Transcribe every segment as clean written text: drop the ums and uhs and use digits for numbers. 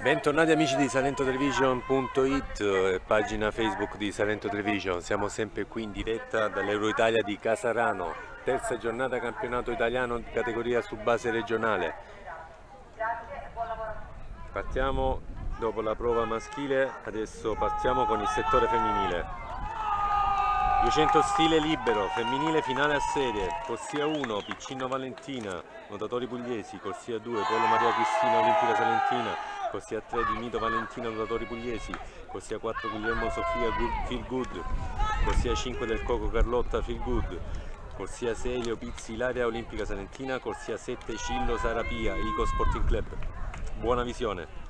Bentornati amici di SalentoTelevision.it, pagina Facebook di Salento Television. Siamo sempre qui in diretta dall'Euroitalia di Casarano, terza giornata campionato italiano di categoria su base regionale. Partiamo dopo la prova maschile, adesso partiamo con il settore femminile. 200 stile libero, femminile finale a serie, corsia 1, Piccino Valentina, nuotatori pugliesi, corsia 2, Polo Maria Cristina Olimpica Salentina, corsia 3 di Nito Valentina, nuotatori pugliesi, corsia 4 Guglielmo Sofia Feel Good, corsia 5 del Coco Carlotta Feel Good, corsia 6 Leo Pizzi Ilaria Olimpica Salentina, corsia 7 Cillo Sarapia Ico Sporting Club. Buona visione.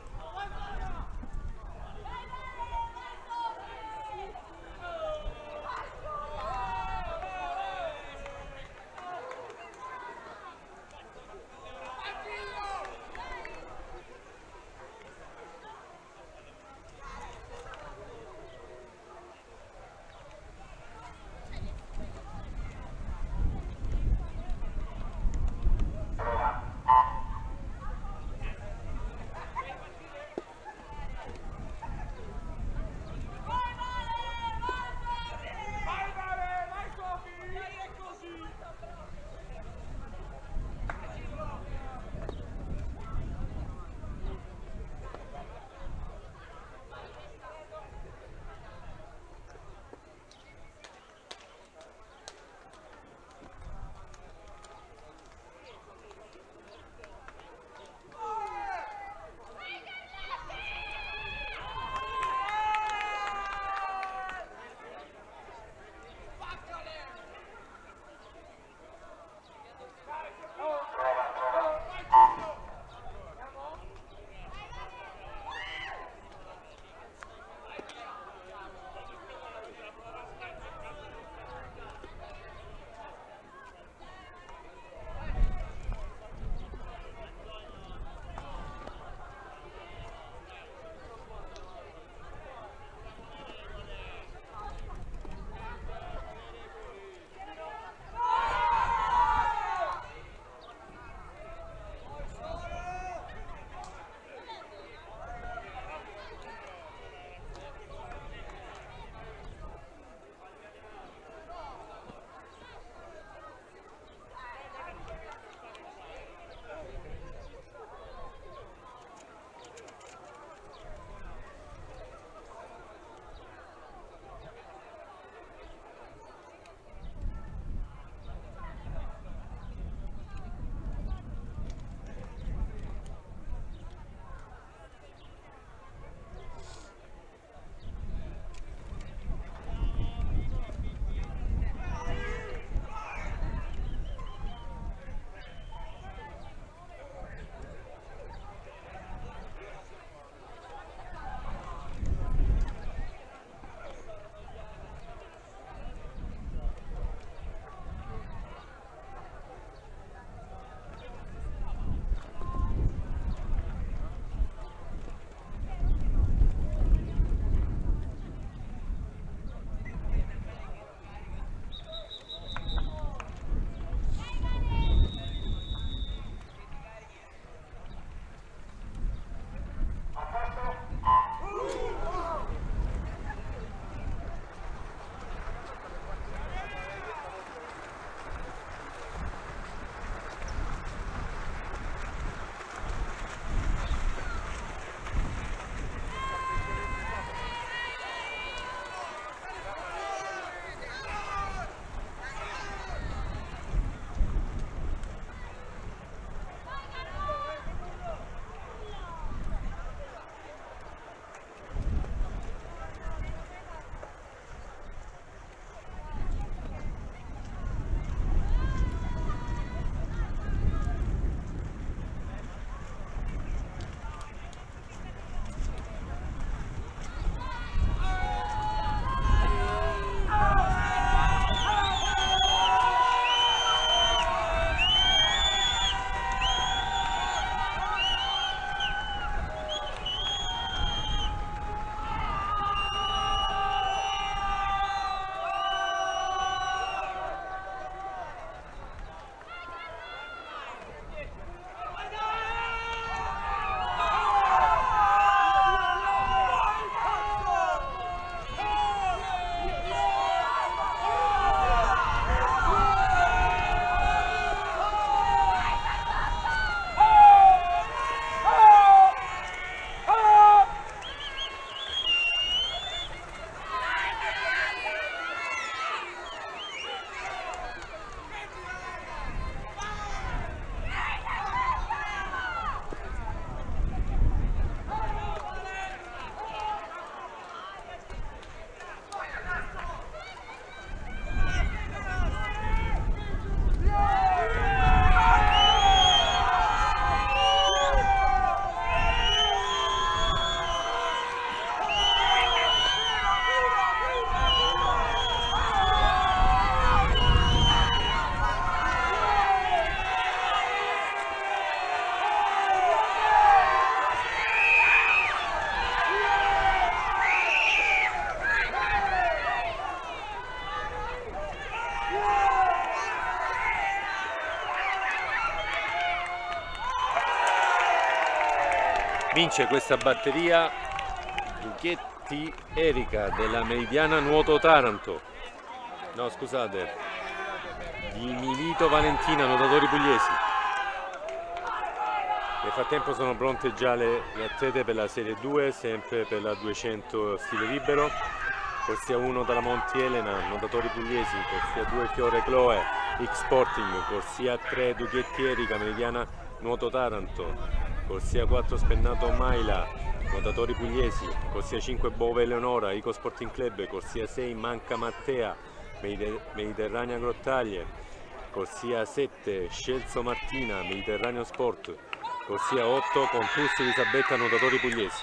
Vince questa batteria Duchetti Erika della Meridiana Nuoto Taranto. No, scusate, di Milito Valentina, nuotatori pugliesi. Nel frattempo sono pronte già le atlete per la serie 2, sempre per la 200 stile libero. Corsia 1 dalla Monti Elena, nuotatori pugliesi. Corsia 2 Fiore Chloe, X Sporting. Corsia 3 Duchetti Erika, Meridiana Nuoto Taranto. Corsia 4 Spennato Maila, nuotatori pugliesi. Corsia 5 Bove Eleonora, Ico Sporting Club. Corsia 6 Manca Mattea, Mediterranea Grottaglie. Corsia 7 Scelzo Martina, Mediterraneo Sport. Corsia 8 Contusso Elisabetta, nuotatori pugliesi.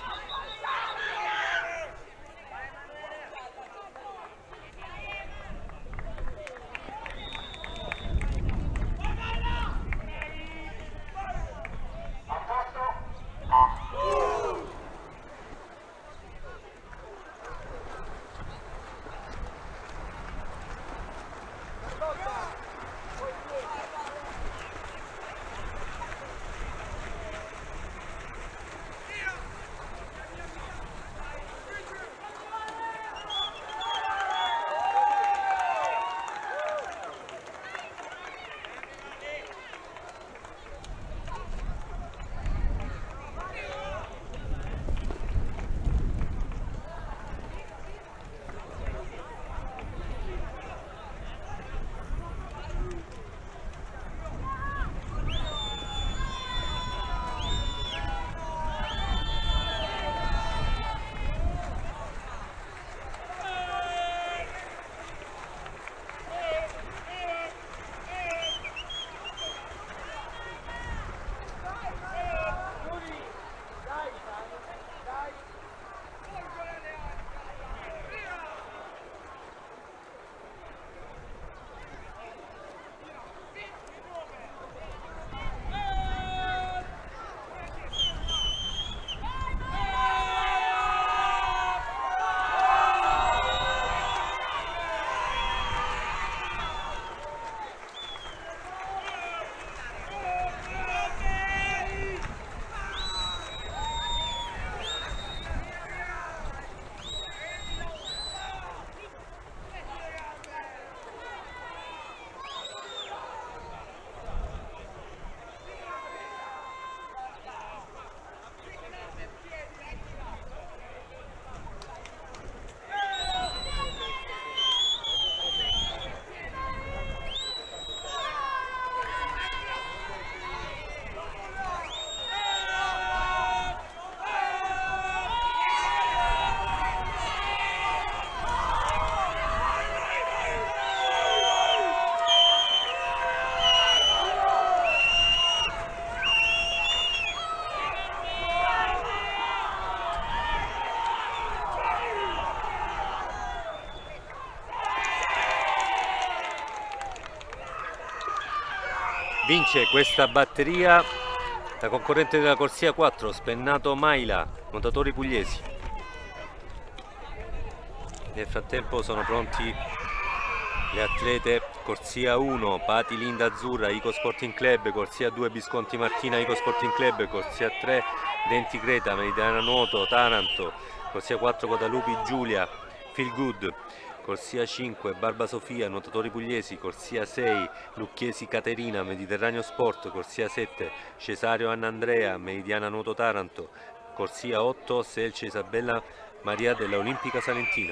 Vince questa batteria la concorrente della corsia 4, Spennato Maila, nuotatori pugliesi. Nel frattempo sono pronti le atlete corsia 1, Pati Linda Azzurra, Ico Sporting Club. Corsia 2 Visconti Martina, Ico Sporting Club. Corsia 3 Denti Creta, Mediterranea Nuoto Taranto. Corsia 4 Guadalupi Giulia, Feel Good. Corsia 5 Barba Sofia, nuotatori pugliesi. Corsia 6 Lucchesi Caterina, Mediterraneo Sport. Corsia 7 Cesario Anna Andrea, Meridiana Nuoto Taranto. Corsia 8 Selce Isabella Maria della Olimpica Salentina.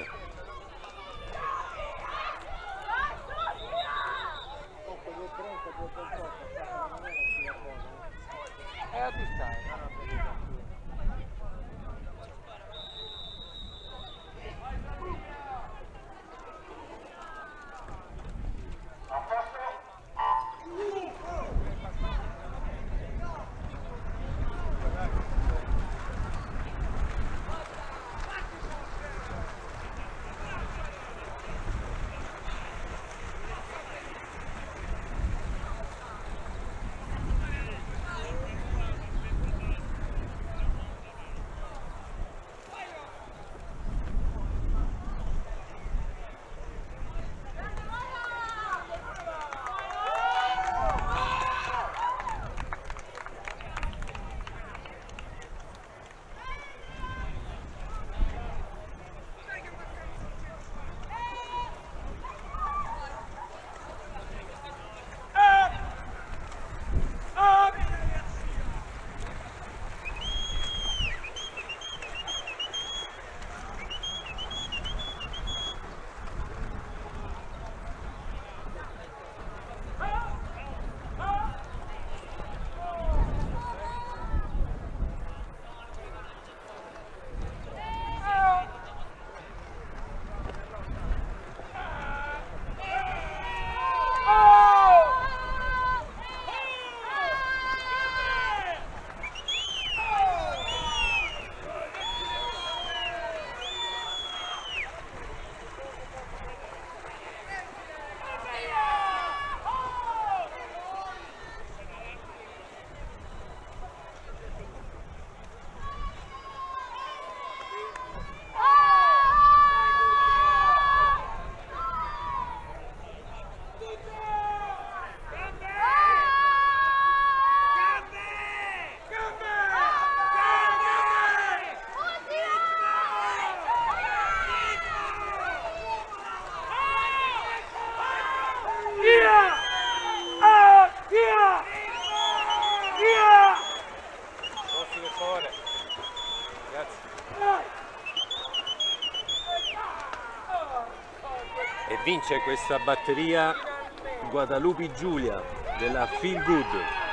vince questa batteria Guadalupe Giulia della Feel Good.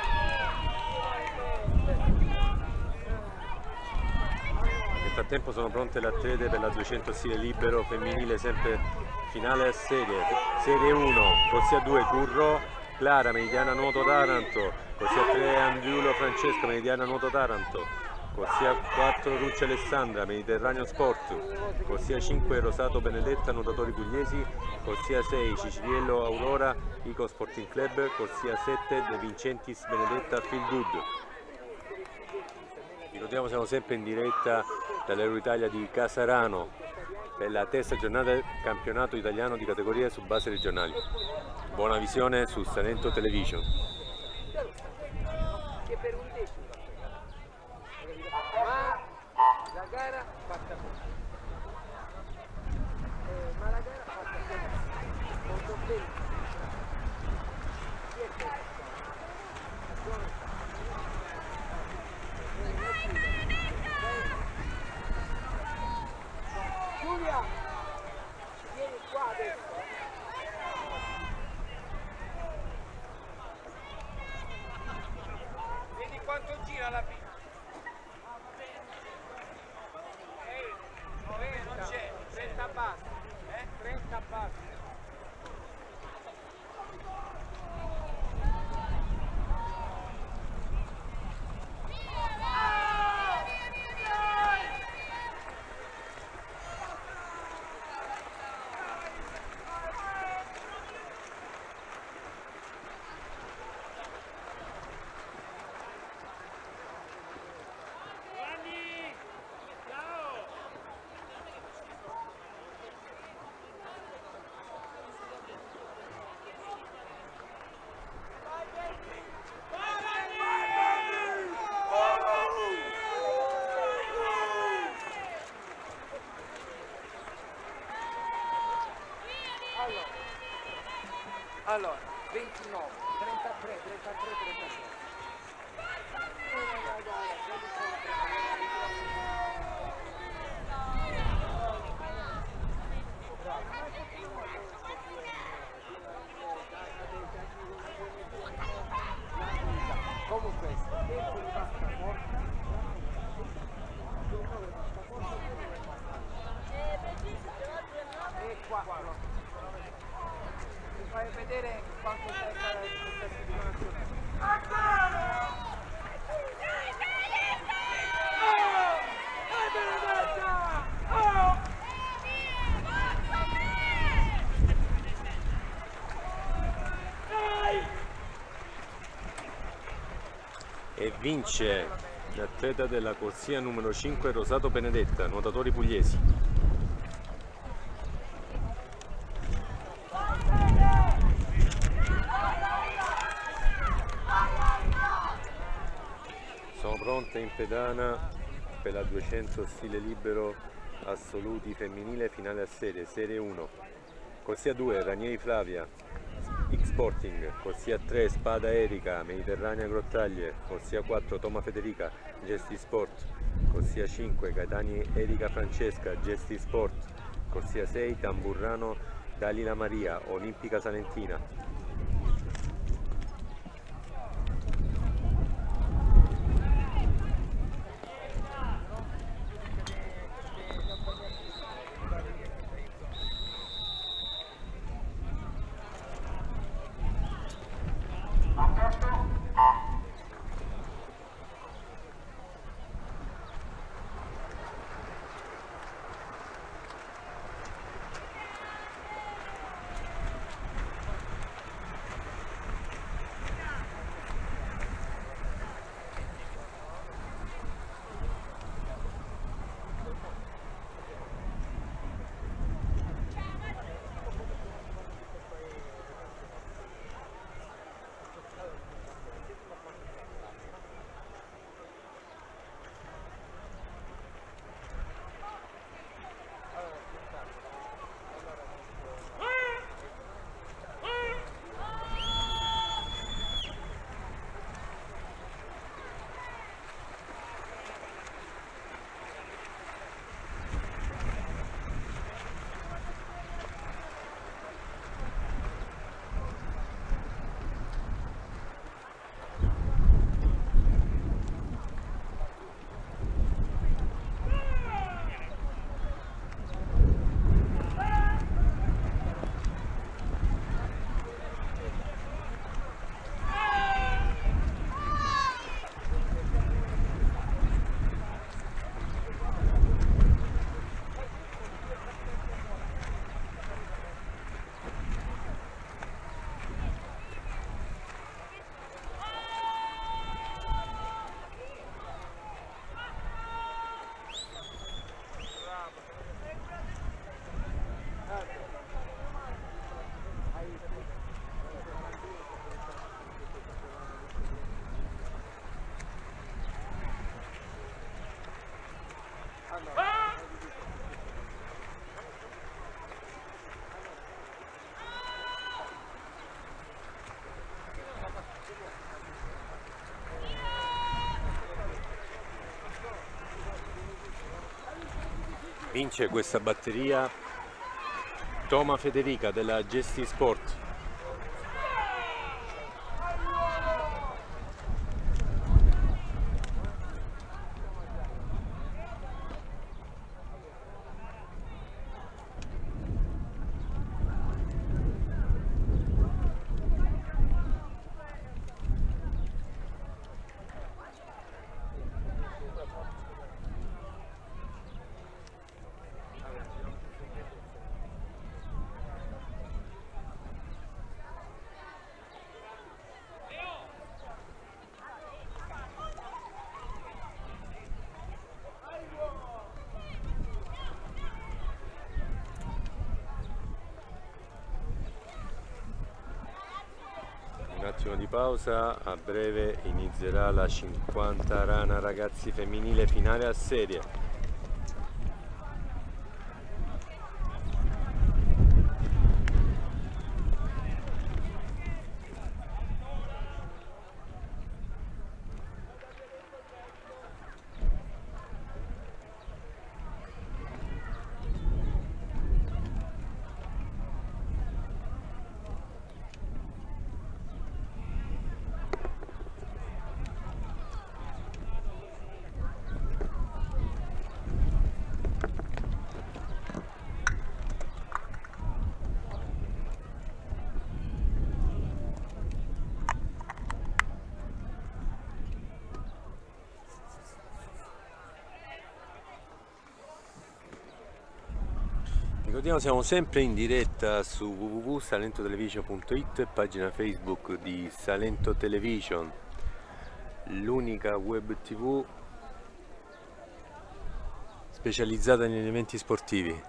Nel frattempo sono pronte le atlete per la 200 stile libero femminile, sempre finale a serie. Serie 1, corsia 2 Curro Clara, Meridiana Nuoto Taranto, corsia 3 Andriulo Francesca, Meridiana Nuoto Taranto, corsia 4 Ruccia Alessandra, Mediterraneo Sport, corsia 5 Rosato Benedetta, Nuotatori Pugliesi, corsia 6 Ciciliello Aurora, Ico Sporting Club, corsia 7 De Vincentis Benedetta Feel Good. Ricordiamo, siamo sempre in diretta dall'Euroitalia di Casarano per la terza giornata del campionato italiano di categoria su base regionali. Buona visione su Salento Television. La gara fatta ma la gara fatta molto bene. Giulia, vieni qua adesso. Vedi quanto gira la pista. Non c'è, 30 passi, 30 passi. Allora, 29, 33, 33, 33. Comunque, il tempo di passaporto e 4. Fai vedere quanto sei stata questa situazione. E vince l'atleta della corsia numero 5 Rosato Benedetta, Nuotatori Pugliesi. Sono pronte in pedana per la 200 stile libero assoluti femminile finale a serie, serie 1. Corsia 2 Ranieri Flavia, X Sporting, corsia 3 Spada Erika, Mediterranea Grottaglie, corsia 4 Toma Federica, Gesti Sport, corsia 5 Catani Erika Francesca, Gesti Sport, corsia 6 Tamburrano Dalila Maria, Olimpica Salentina. Vince questa batteria Toma Federica della Gesti Sport. Un attimo di pausa, a breve inizierà la 50 rana ragazzi femminile finale a serie. Ricordiamo, siamo sempre in diretta su www.salentotelevision.it, pagina Facebook di Salento Television, l'unica web tv specializzata negli eventi sportivi.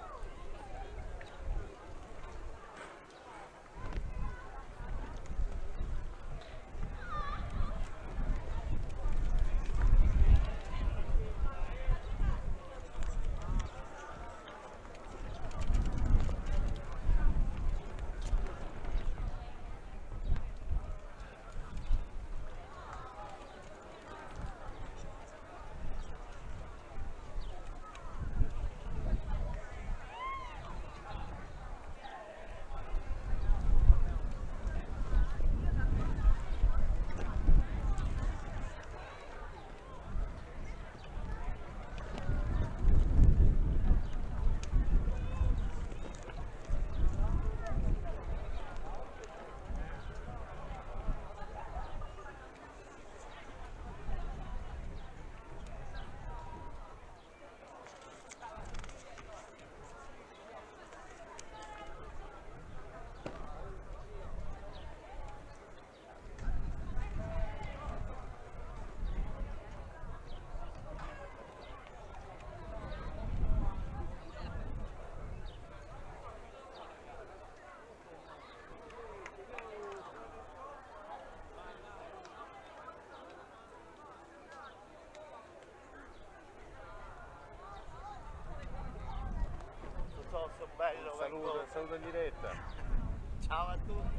Bello, Saluto in diretta. Ciao a tutti.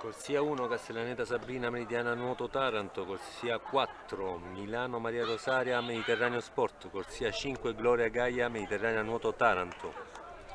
Corsia 1 Castellaneta Sabrina Meridiana Nuoto Taranto, corsia 4 Milano Maria Rosaria Mediterraneo Sport, corsia 5 Gloria Gaia Mediterranea Nuoto Taranto.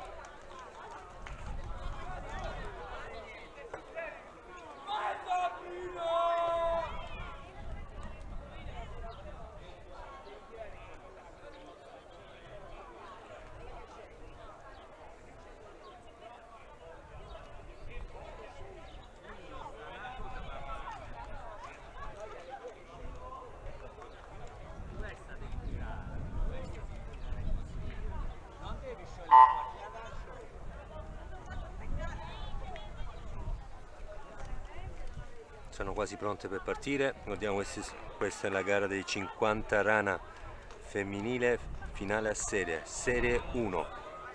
Sono quasi pronte per partire. Ricordiamo questa è la gara dei 50 rana femminile, finale a serie 1.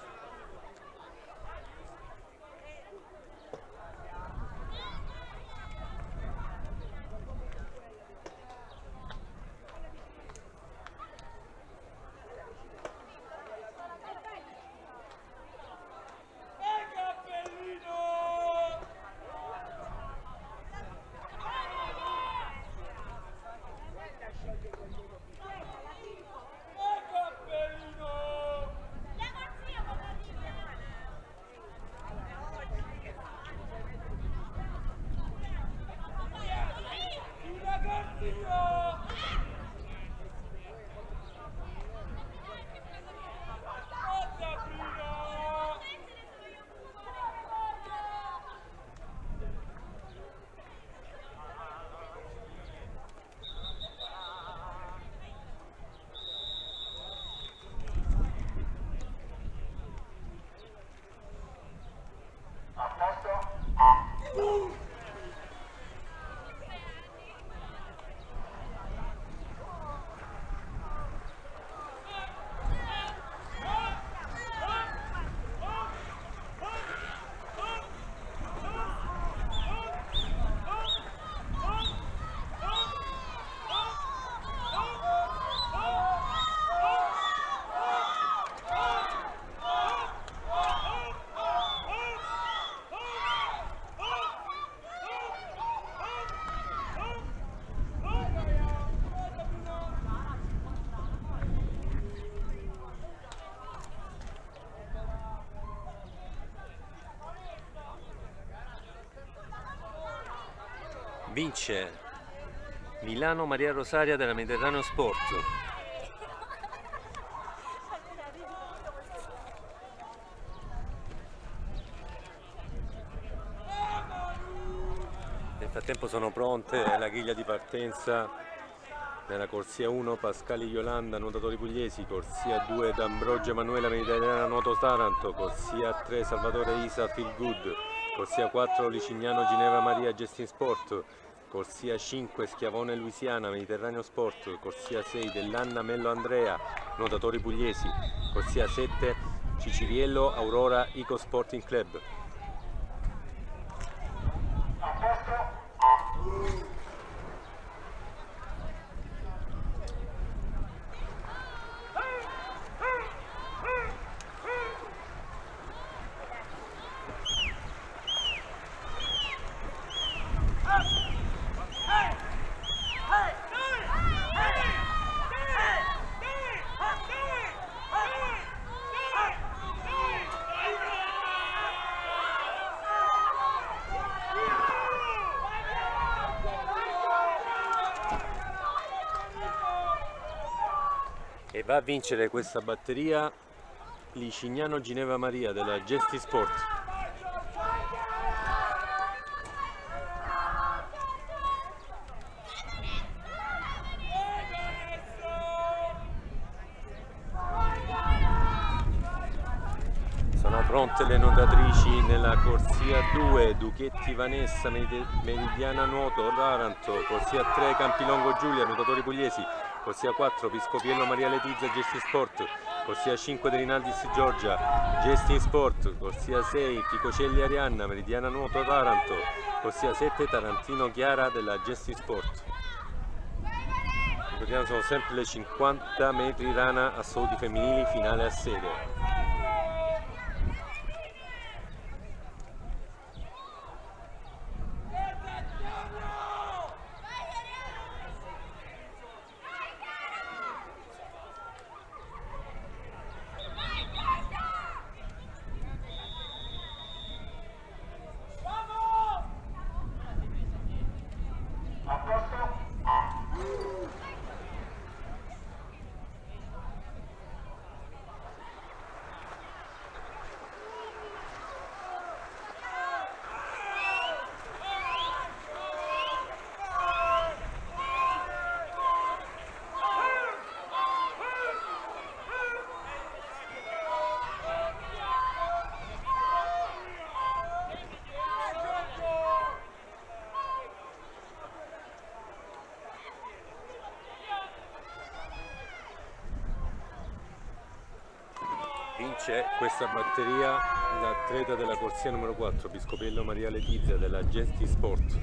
Vince Milano Maria Rosaria della Mediterraneo Sport. Nel frattempo sono pronte la griglia di partenza nella corsia 1 Pascali Yolanda nuotatori pugliesi, corsia 2 D'Ambrogio Emanuela Mediterranea Nuoto Taranto, corsia 3 Salvatore Isa Feel Good, corsia 4 Licignano Ginevra Maria Justin Sport, corsia 5 Schiavone Louisiana Mediterraneo Sport, corsia 6 Dell'Anna Mello Andrea nuotatori pugliesi, corsia 7 Ciciriello Aurora Ico Sporting Club. E va a vincere questa batteria Licignano Ginevra Maria della Gesti Sport. Sono pronte le nuotatrici nella corsia 2 Duchetti Vanessa Meridiana Nuoto Taranto, corsia 3 Campilongo Giulia nuotatori pugliesi, corsia 4 Piscopiello Maria Letizia Gesti Sport, corsia 5 De Rinaldis Giorgia Gesti Sport, corsia 6 Picocelli Arianna Meridiana Nuoto Taranto, corsia 7 Tarantino Chiara della Gesti Sport. Ricordiamo sono sempre le 50 metri rana assoluti femminili finale a serie. c'è questa batteria da atleta della corsia numero 4, Piscopello Maria Letizia della Gesti Sport.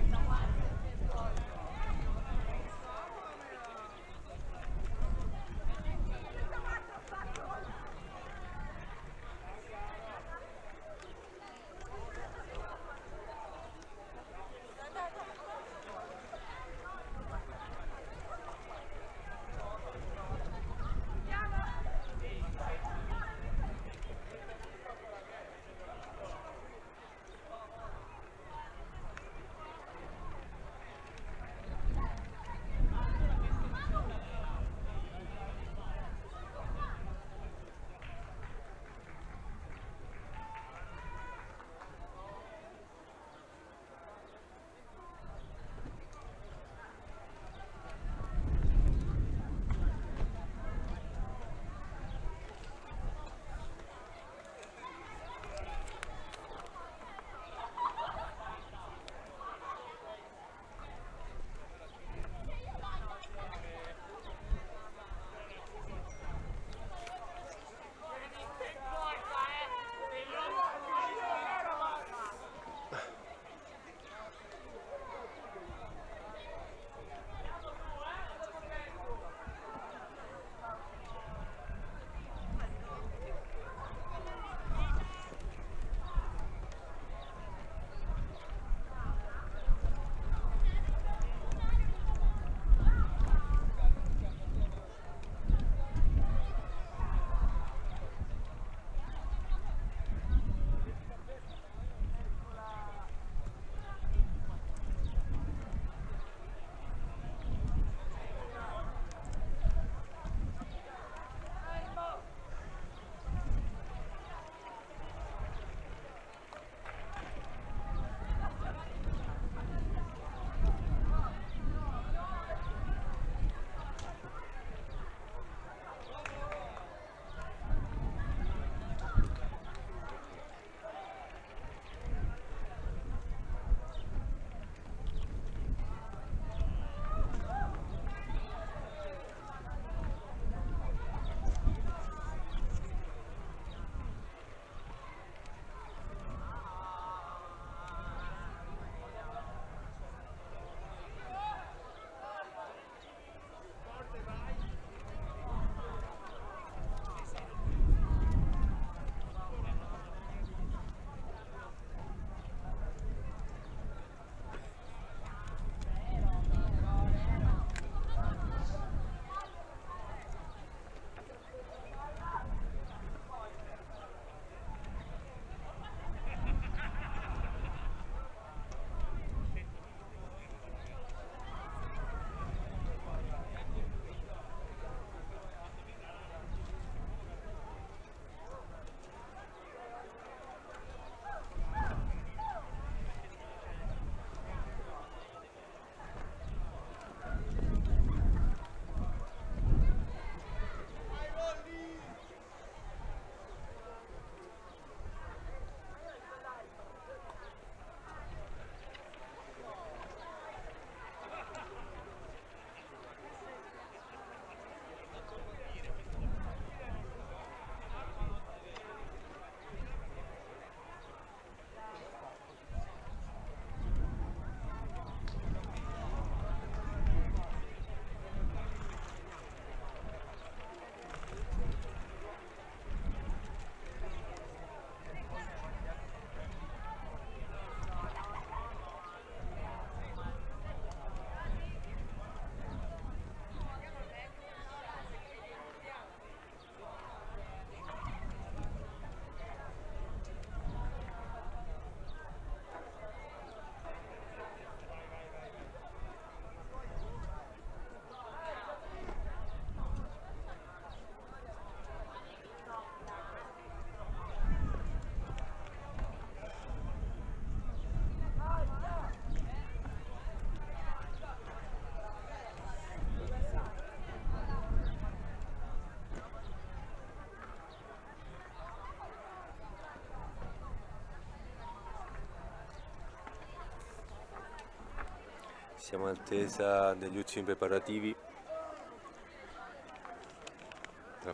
Siamo in attesa degli ultimi preparativi. Tra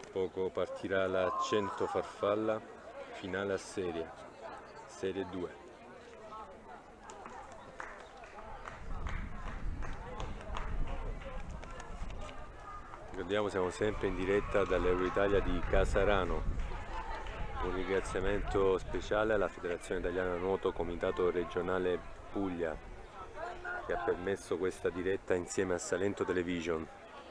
poco partirà la 100 farfalla finale a serie 2. Ricordiamo, siamo sempre in diretta dall'Euroitalia di Casarano. Un ringraziamento speciale alla Federazione Italiana Nuoto Comitato Regionale Puglia, che ha permesso questa diretta insieme a Salento Television.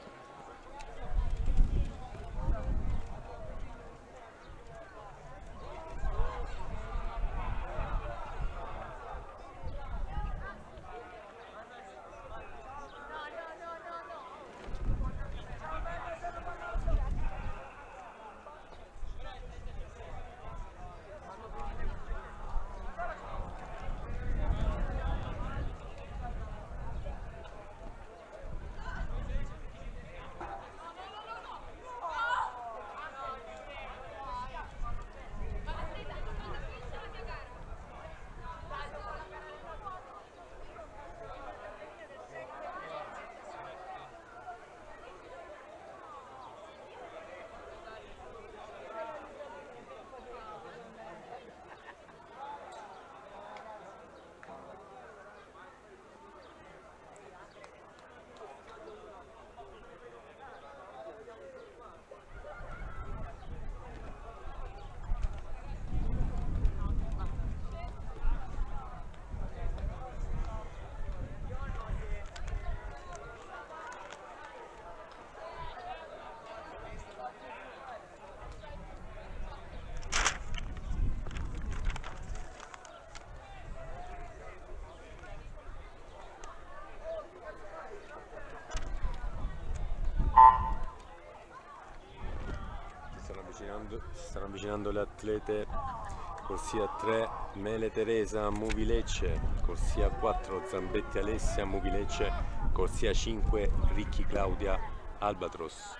Si stanno avvicinando le atlete. Corsia 3 Mele Teresa Movi Lecce, corsia 4 Zambetti Alessia Movi Lecce, corsia 5 Ricchi Claudia Albatros.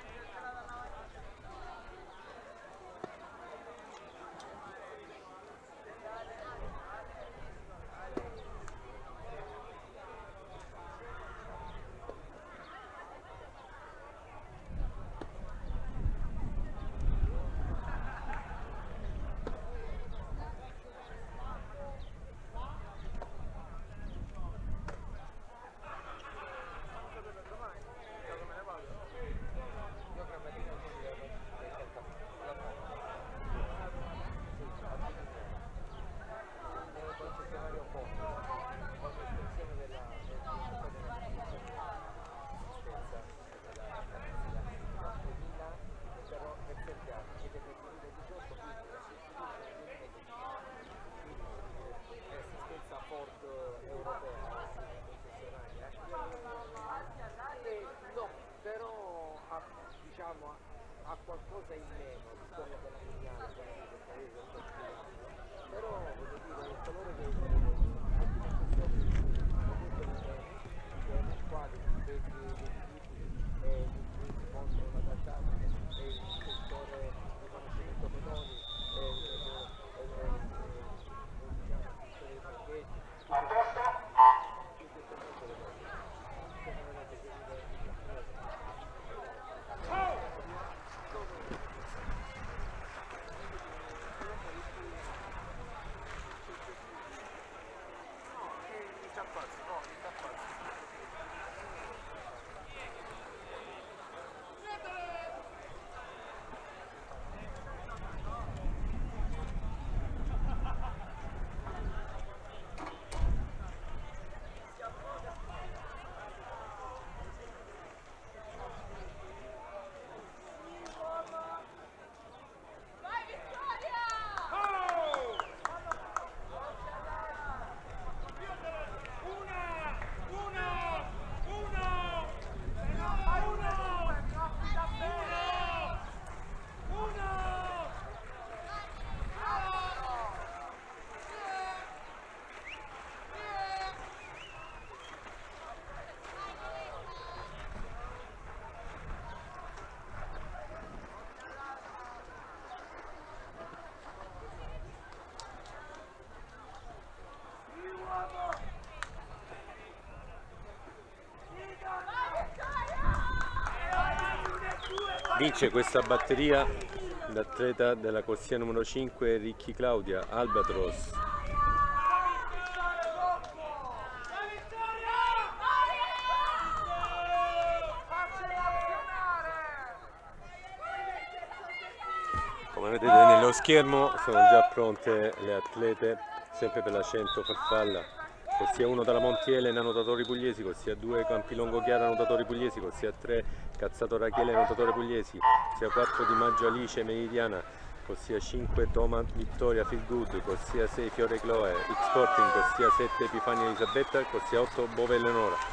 Vince questa batteria l'atleta della corsia numero 5 Ricchi Claudia, Albatros. Come vedete nello schermo sono già pronte le atlete, sempre per la 100 farfalla. Corsia 1 dalla Montiele, nuotatori pugliesi, corsia 2 Campilongo Chiara, nuotatori pugliesi, corsia 3 Cazzato Rachele, nuotatore pugliesi, corsia 4 Di Maggio Alice, Meridiana, corsia 5 Toma Vittoria, Feel Good, corsia 6 Fiore Chloe, X-Sporting, corsia 7 Epifania Elisabetta, corsia 8 Bove Eleonora.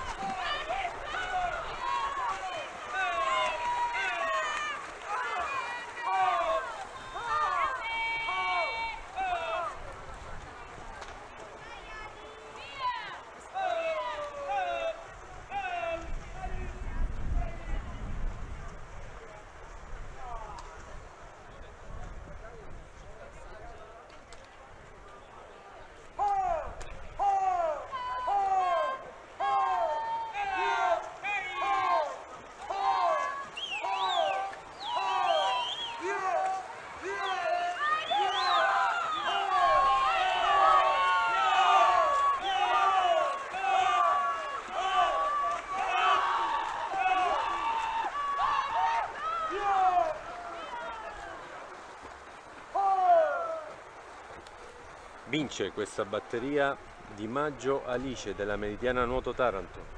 Vince questa batteria Di Maggio Alice della Meridiana Nuoto Taranto.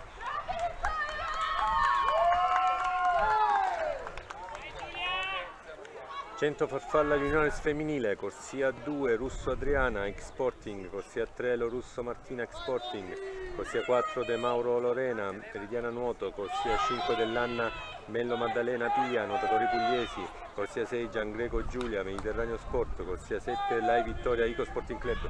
Cento farfalla juniores femminile, corsia 2 Russo Adriana, X-Sporting, corsia 3 Lo Russo Martina, X-Sporting, corsia 4 De Mauro Lorena, Meridiana Nuoto, corsia 5 dell'Anna Mello Maddalena Pia, nuotatori pugliesi, corsia 6 Gian Greco Giulia, Mediterraneo Sport, corsia 7 Lai Vittoria Ico Sporting Club.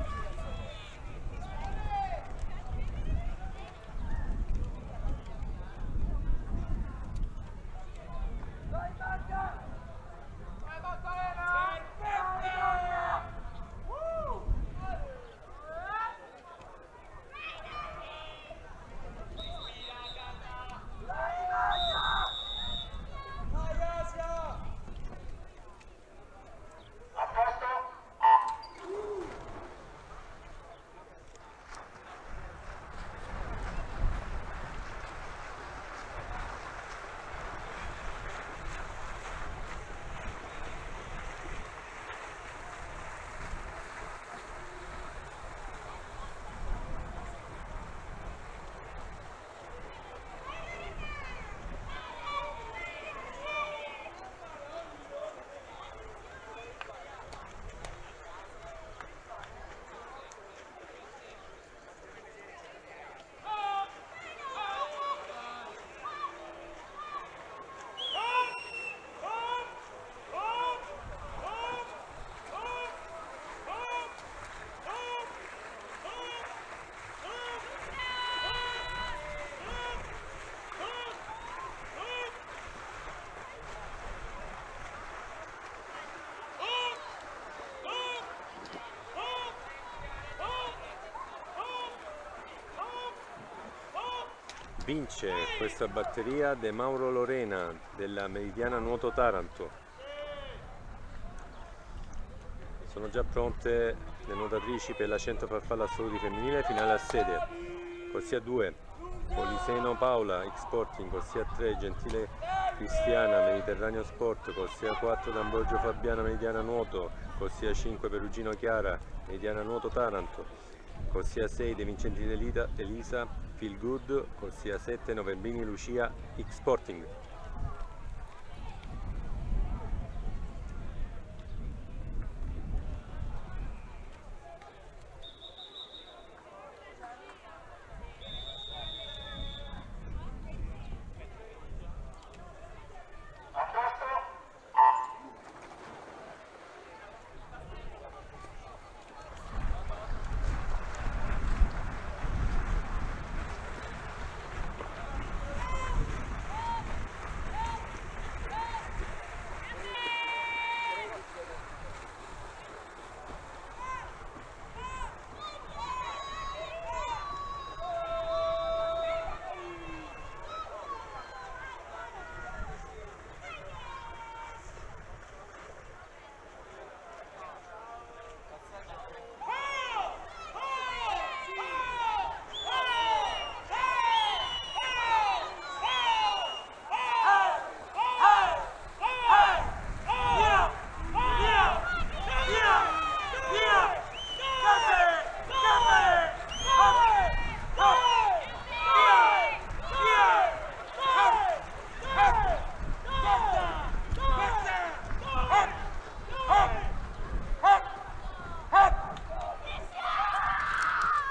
Vince questa batteria De Mauro Lorena della Meridiana Nuoto Taranto. Sono già pronte le nuotatrici per la 100 farfalla assoluti femminile, finale a sede. Corsia 2 Poliseno Paola, X-Sporting, corsia 3 Gentile Cristiana, Mediterraneo Sport, corsia 4 D'Ambrogio Fabiana, Meridiana Nuoto, corsia 5 Perugino Chiara, Meridiana Nuoto Taranto, corsia 6 De Vincenti Elisa, Feel Good, corsia 7 Novembrini Lucia, X-Sporting.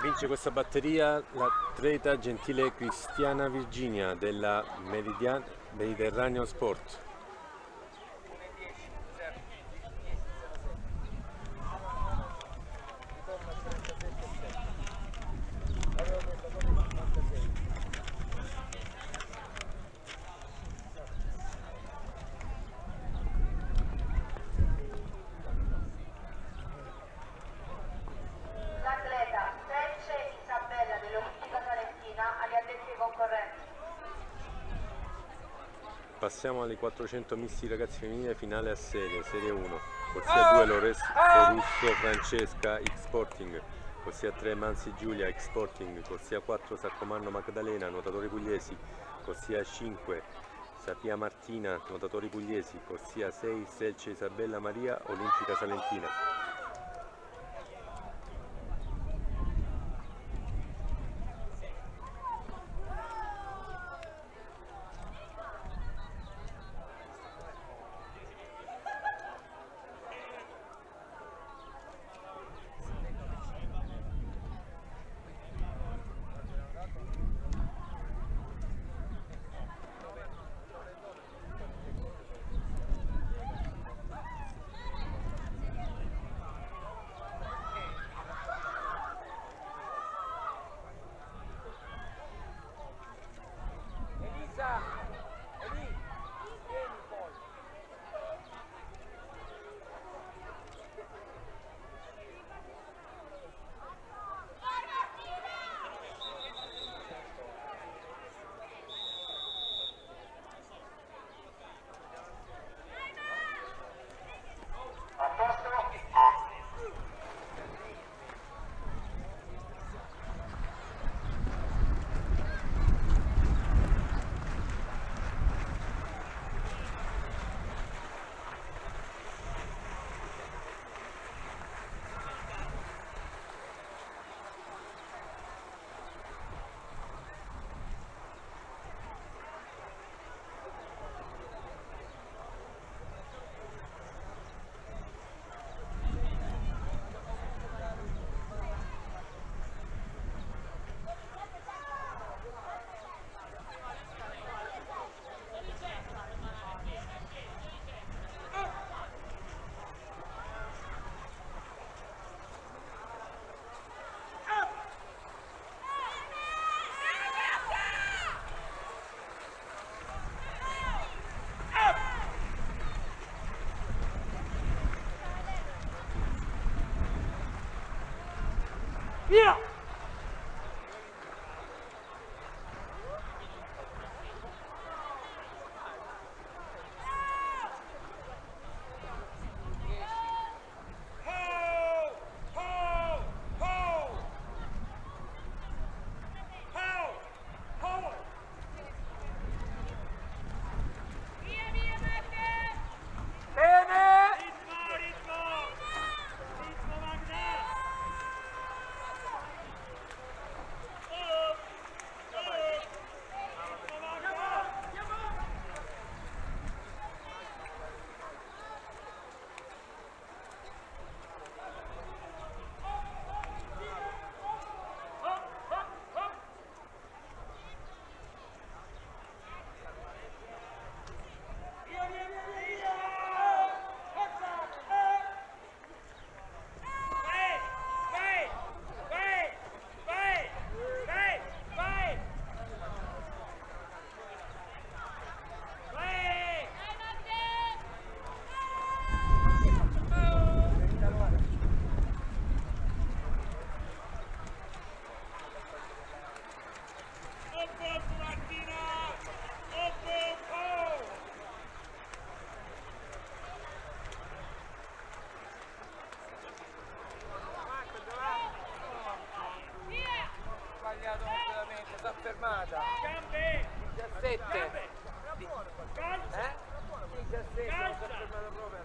Vince questa batteria l'atleta Gentile Cristiana Virginia della Mediterraneo Sport. Passiamo alle 400 misti ragazzi femminile finale a serie 1, corsia 2 Lorusso Francesca X Sporting, corsia 3 Manzi Giulia X Sporting, corsia 4 Saccomanno Magdalena nuotatori pugliesi, corsia 5 Sapia Martina nuotatori pugliesi, corsia 6 Selce Isabella Maria Olimpica Salentina. Via! Fermata 17 17 fermata proprio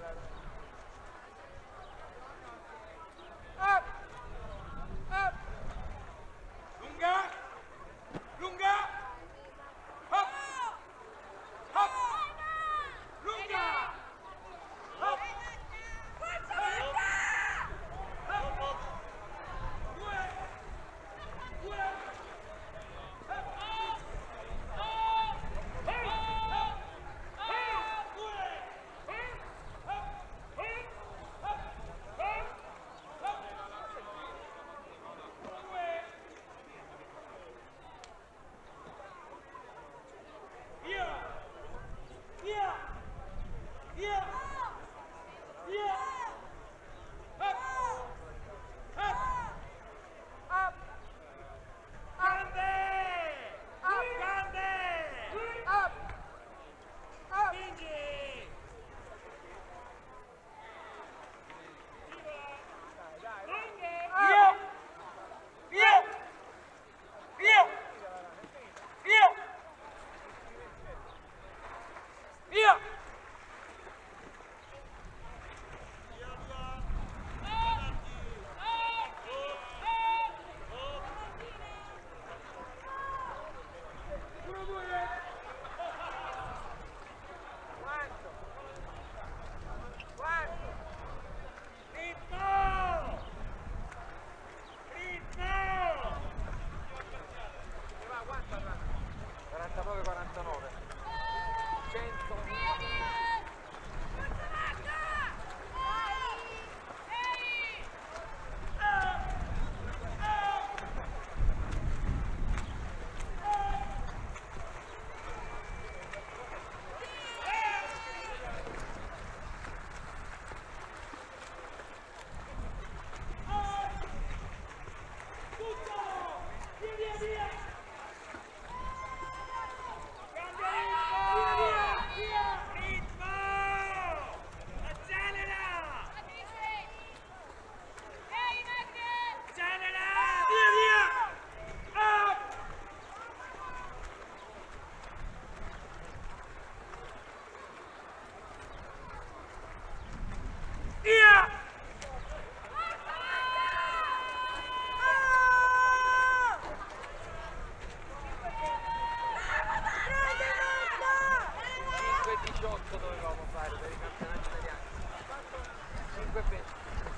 lunga lunga hop hop lunga hop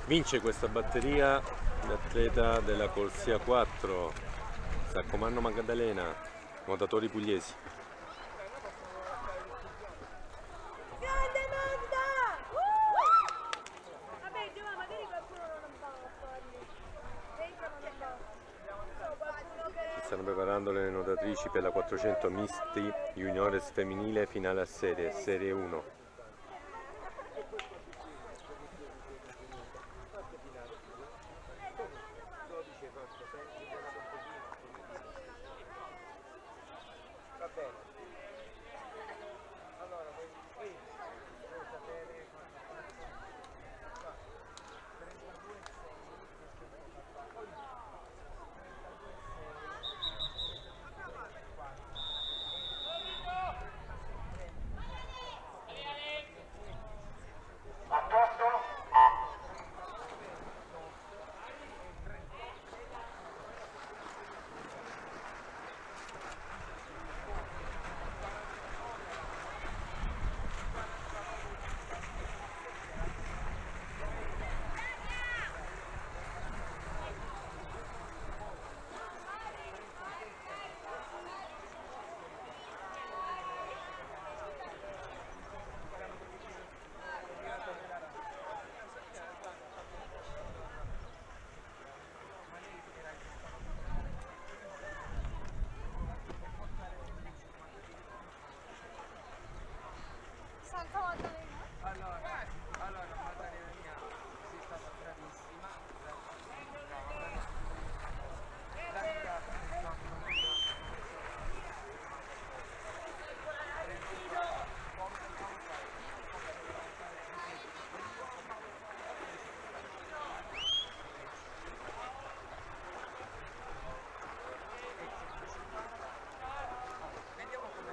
Vince questa batteria l'atleta della corsia 4, Saccomanno Maddalena, nuotatori pugliesi. Grande Magda! Vabbè, Giovanni, magari qualcuno non va a farli. Dentro non va. So, qualcuno che... Stanno preparando le nuotatrici per la 400 misti juniores femminile finale a serie 1. Va bene. Allora, qui devo sapere quanto faccio. 50 Allora, Maddalena mia, sei stata bravissima, vediamo come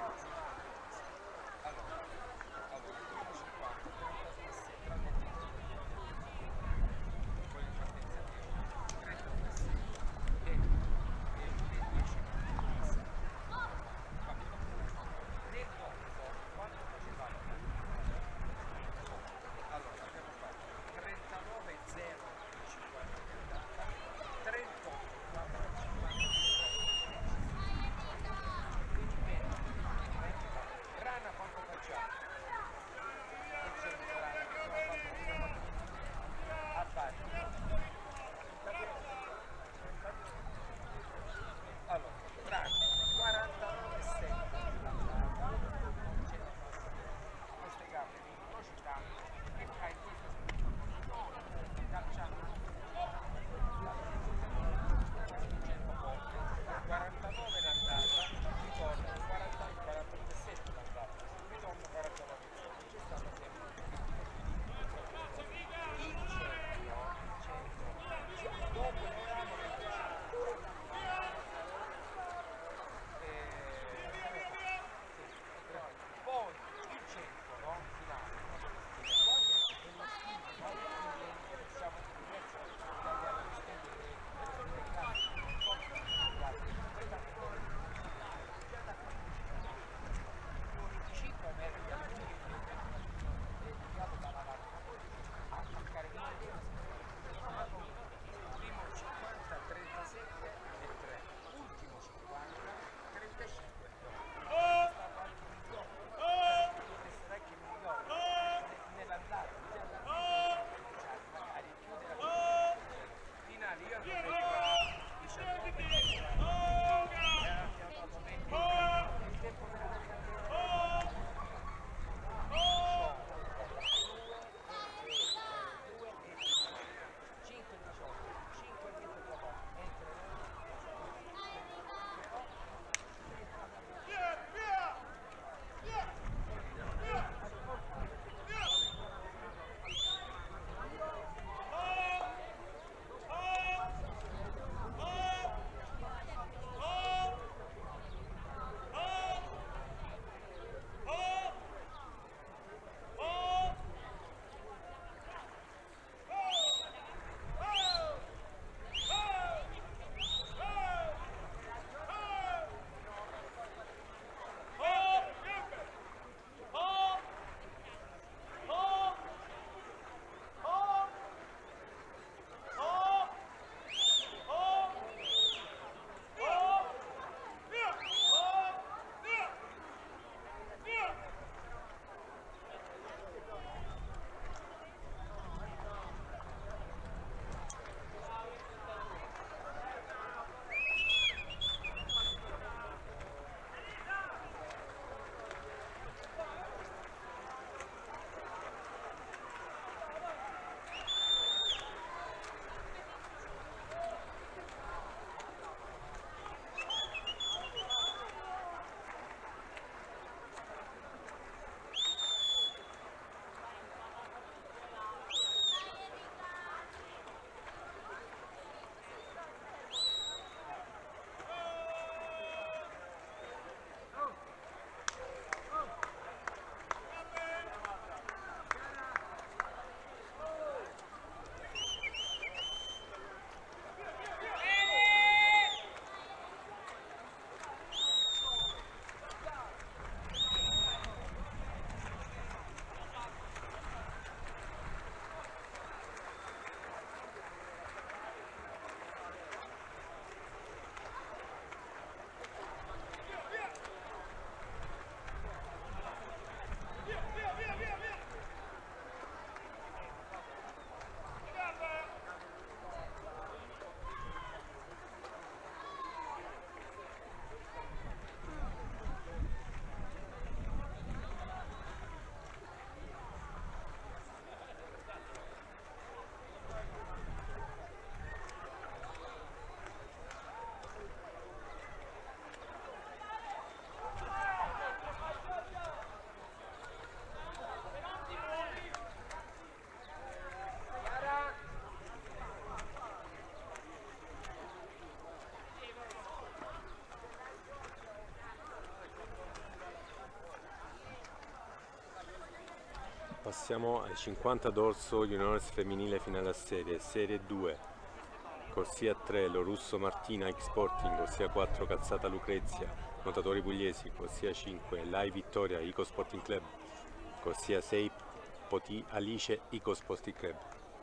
Passiamo ai 50 d'orso juniores femminile finale a serie 2, corsia 3 Lorusso Martina X Sporting, corsia 4 Calzata Lucrezia, nuotatori pugliesi, corsia 5 Lai Vittoria Ico Sporting Club, corsia 6 Poti Alice Ico Sporting Club.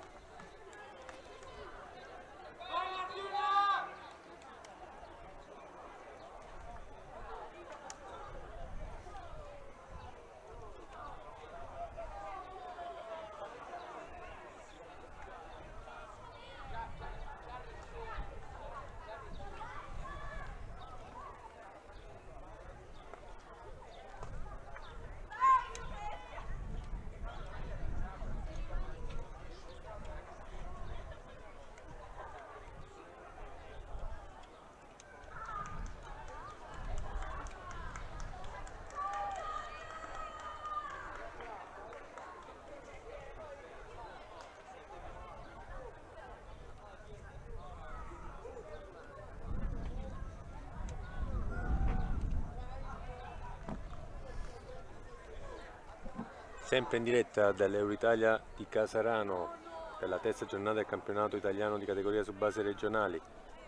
Sempre in diretta dall'Euroitalia di Casarano per la terza giornata del campionato italiano di categoria su base regionali.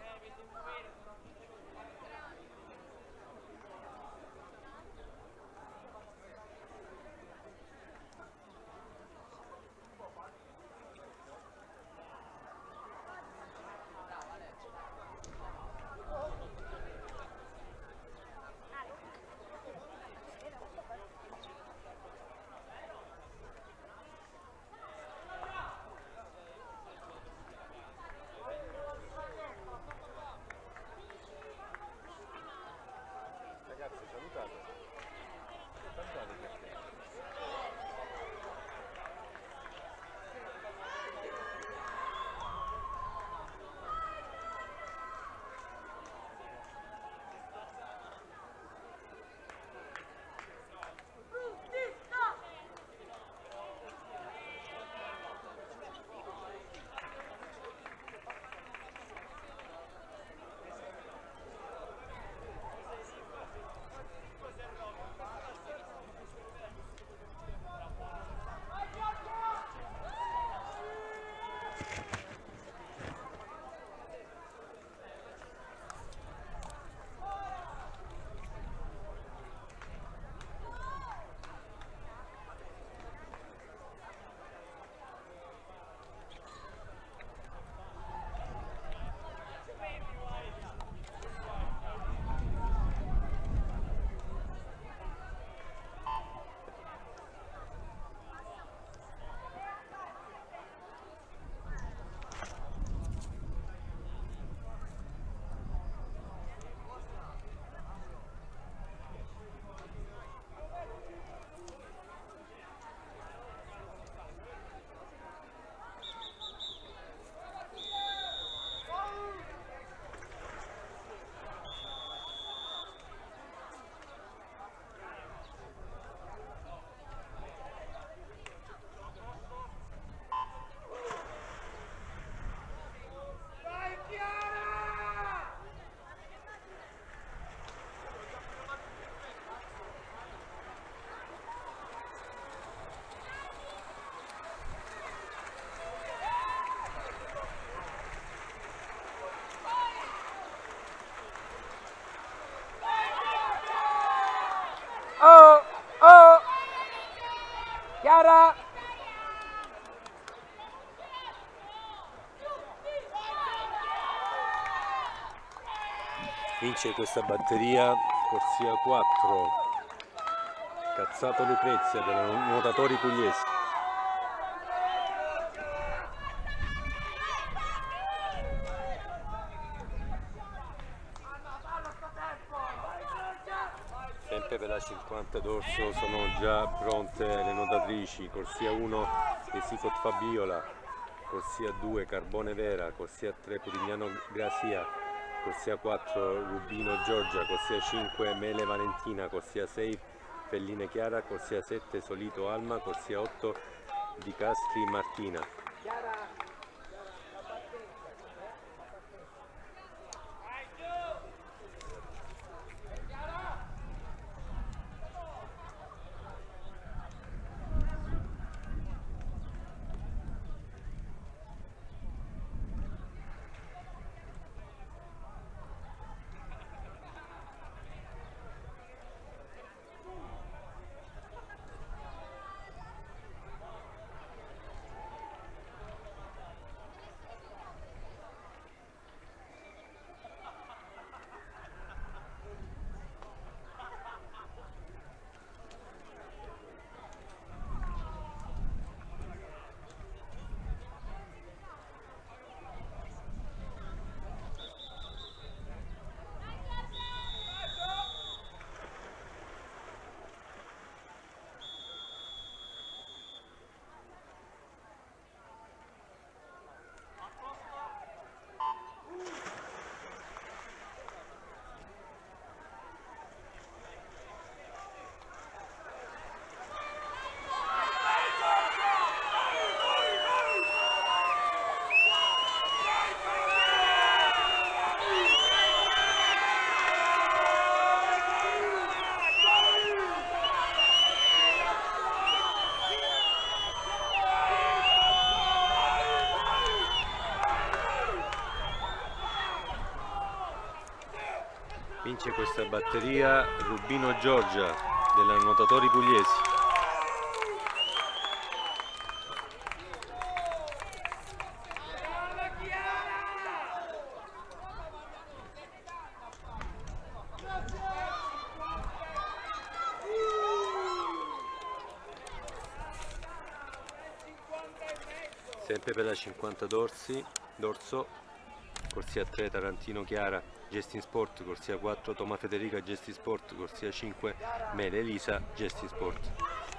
Oh, oh, Chiara, Vince questa batteria corsia 4 Calzata Lucrezia dei nuotatori pugliesi. Sempre per la 50 d'orso sono già pronte le nuotatrici, corsia 1 Esicot Fabiola, corsia 2 Carbone Vera, corsia 3 Putignano Gracia, corsia 4 Rubino Giorgia, corsia 5 Mele Valentina, corsia 6 Felline Chiara, corsia 7 Solito Alma, corsia 8 Di Castri Martina. Vince questa batteria Rubino Giorgia della Nuotatori Pugliesi. Sempre per la 50 d'orso, corsia 3 Tarantino Chiara, Gestin Sport, corsia 4 Toma Federica, Gestin Sport, corsia 5 Mele Elisa, Gestin Sport.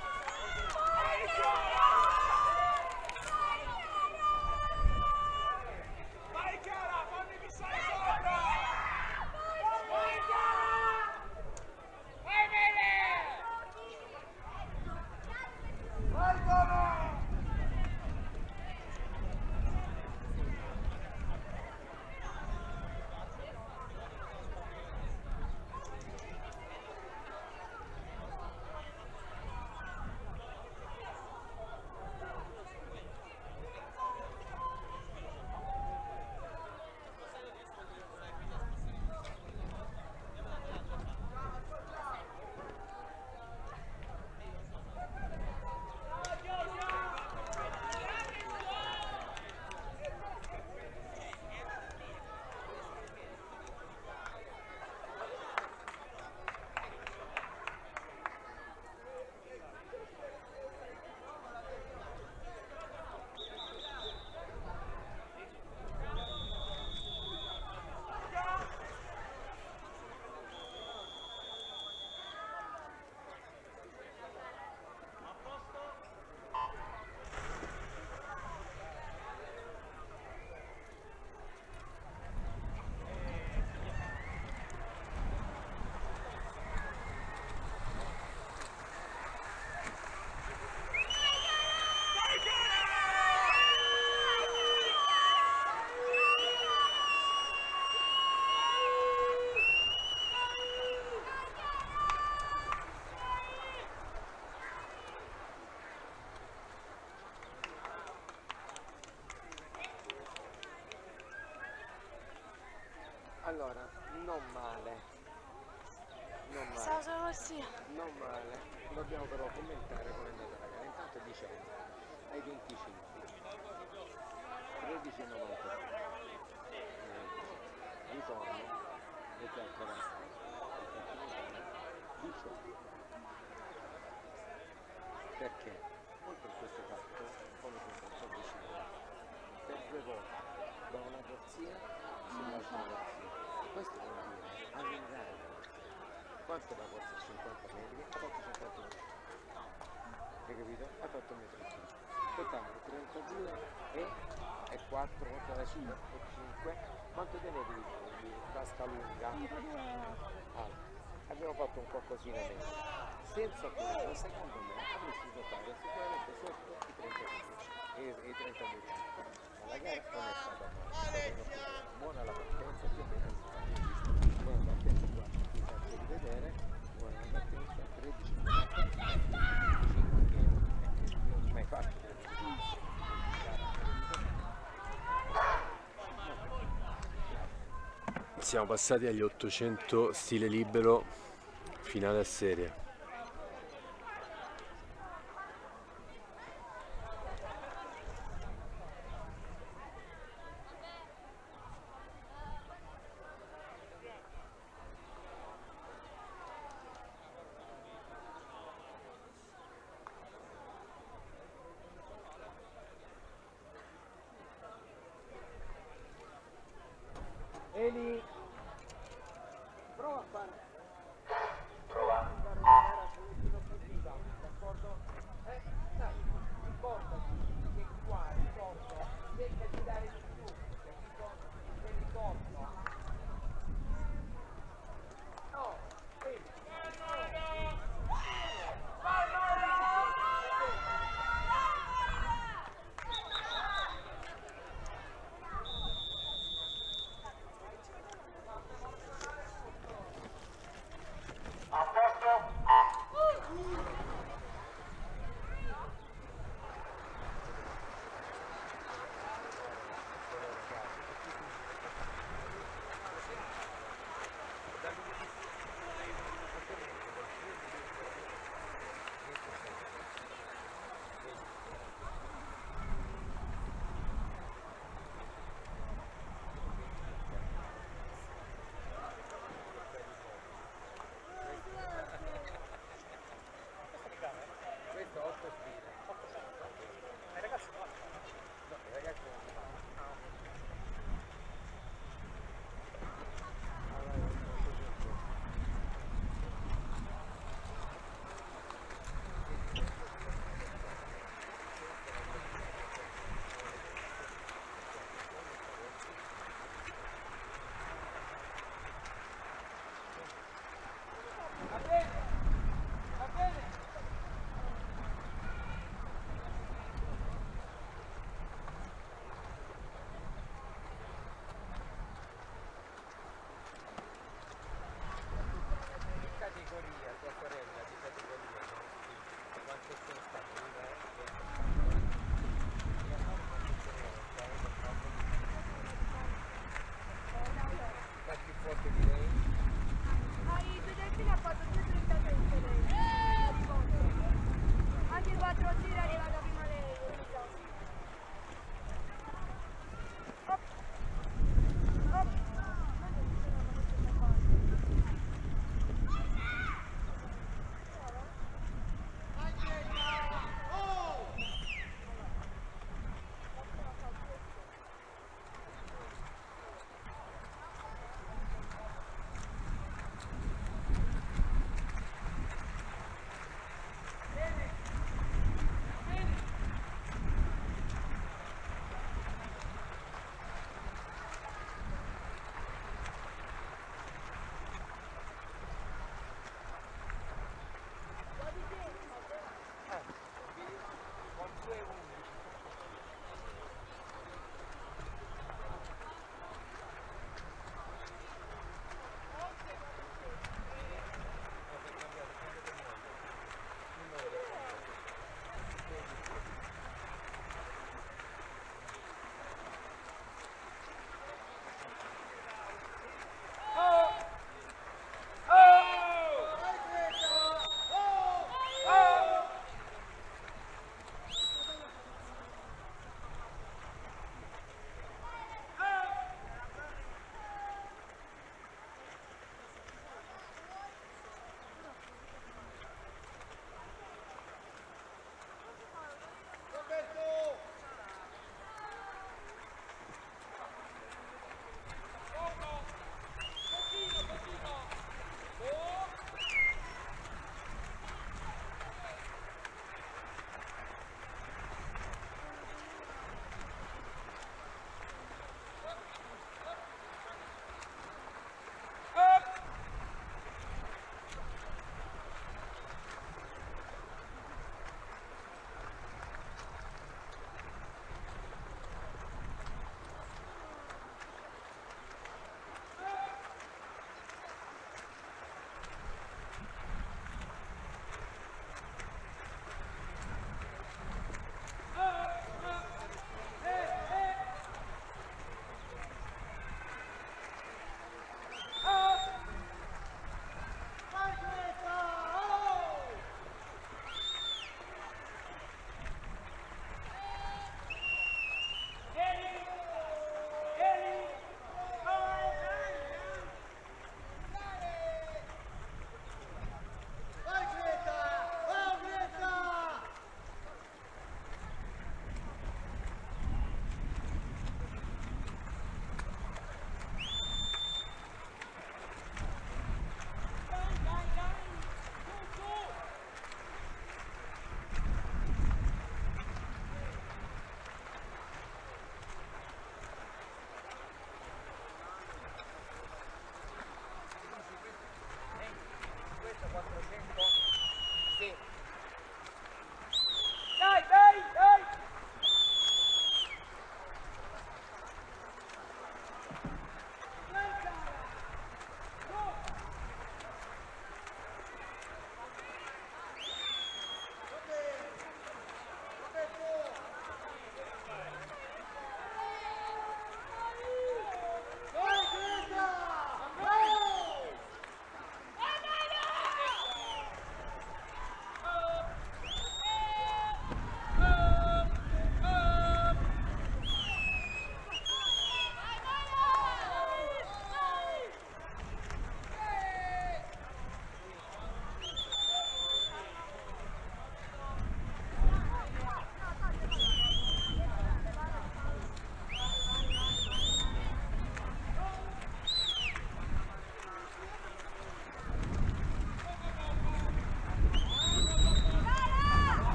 Allora, non male, non male, dobbiamo però commentare come è andata la gara. Intanto diciamo, ai 25, 13,93, ritorno, vedete altre parti, 18, perché oltre a questo fatto, come sono stato vicino, per 2 volte da una corsia sull'altra corsia. Questo vuol dire allungare la corsia. Quanto la corsia? 50 metri? Ha fatto 50 metri. Hai capito? Ha fatto 1,5 metri. Totale 32 e 4 contro la 5 e 5. Quanto tenevi di tasca lunga? Alto. Abbiamo fatto un qualcosina meno. Senza quello, secondo me, avresti totale sicuramente sotto i 30 metri. Ma la gara non è stata male. Buona la partenza, più o meno buona partenza qua, vi faccio rivedere, buona partenza, 13 non ho mai fatto. Siamo passati agli 800 stile libero, finale a serie. Eli, prova a fare. Prova. Fare una gara sull'ultima partita, d'accordo? Dai, ricordati che qua ricordo, cerca di dare di più, capito? Che ricordo. No, vedi. A posto?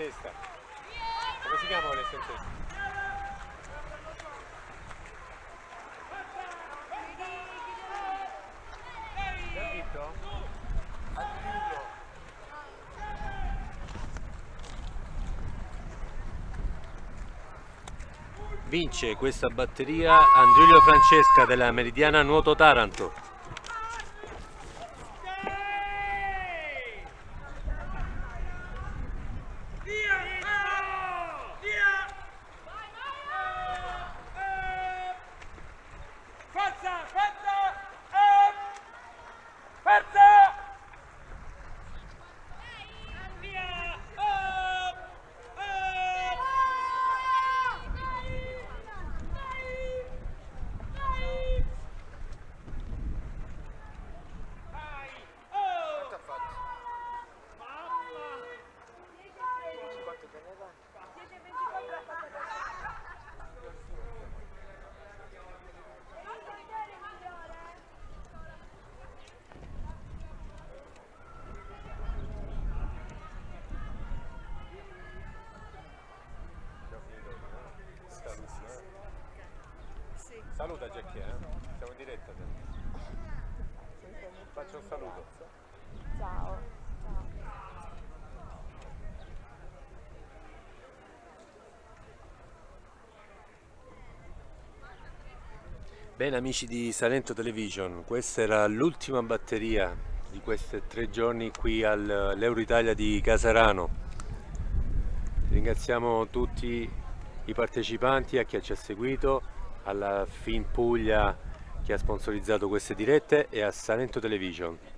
testa. Come si chiama Alessio in testa? Chi ha vinto? Vince questa batteria Andriulio Francesca della Meridiana Nuoto Taranto. Saluta Jackie, siamo in diretta. Faccio un saluto. Ciao. Bene amici di Salento Television, questa era l'ultima batteria di questi 3 giorni qui all'Euroitalia di Casarano. Ringraziamo tutti i partecipanti, a chi ci ha seguito, alla Fin Puglia che ha sponsorizzato queste dirette e a Salento Television.